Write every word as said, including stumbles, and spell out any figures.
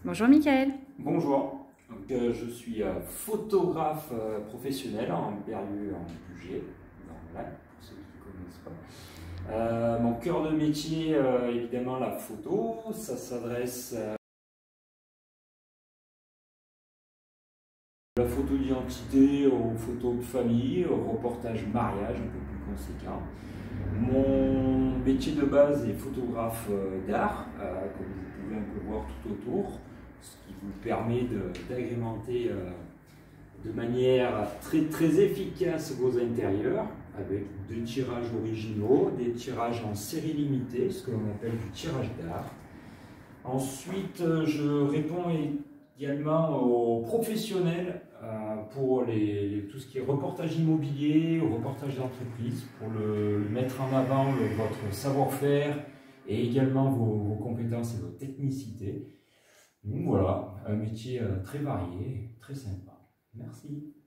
Bonjour Mickaël. Bonjour, donc, euh, je suis euh, photographe euh, professionnel en Berlu en Puget, dans l'Ain, pour ceux qui ne connaissent pas. Euh, mon cœur de métier, euh, évidemment la photo, ça s'adresse à la photo d'identité, aux photos de famille, au reportage mariage un peu plus conséquent. Mon métier de base est photographe euh, d'art, euh, comme vous pouvez un peu voir tout autour, ce qui vous permet d'agrémenter euh, de manière très, très efficace vos intérieurs avec des tirages originaux, des tirages en série limitée, ce que l'on appelle du tirage d'art. Ensuite, je réponds également aux professionnels euh, pour les, les, tout ce qui est reportage immobilier, reportage d'entreprise, pour le, le mettre en avant le, votre savoir-faire et également vos, vos compétences et vos technicités. Donc voilà, un métier très varié, très sympa. Merci.